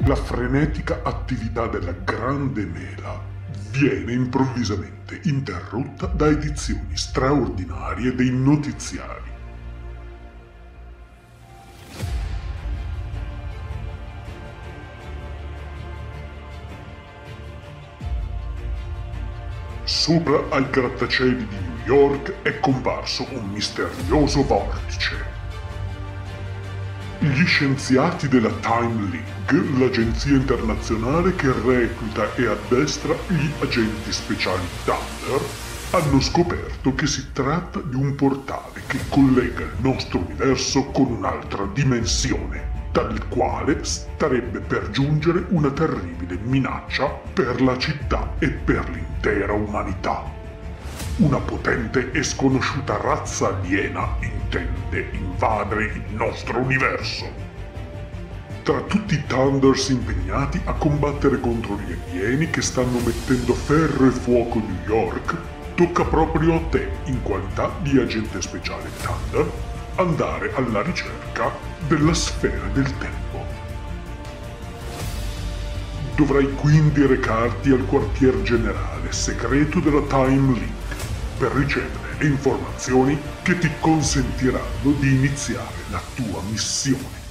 La frenetica attività della Grande Mela viene improvvisamente interrotta da edizioni straordinarie dei notiziari. Sopra ai grattacieli di New York è comparso un misterioso vortice. Gli scienziati della Time League, l'agenzia internazionale che recluta e addestra gli agenti speciali Thunder, hanno scoperto che si tratta di un portale che collega il nostro universo con un'altra dimensione, dal quale starebbe per giungere una terribile minaccia per la città e per l'intera umanità. Una potente e sconosciuta razza aliena intende invadere il nostro universo. Tra tutti i Thunders impegnati a combattere contro gli alieni che stanno mettendo ferro e fuoco New York, tocca proprio a te, in qualità di agente speciale Thunder, andare alla ricerca della sfera del tempo. Dovrai quindi recarti al quartier generale segreto della Time League per ricevere le informazioni che ti consentiranno di iniziare la tua missione.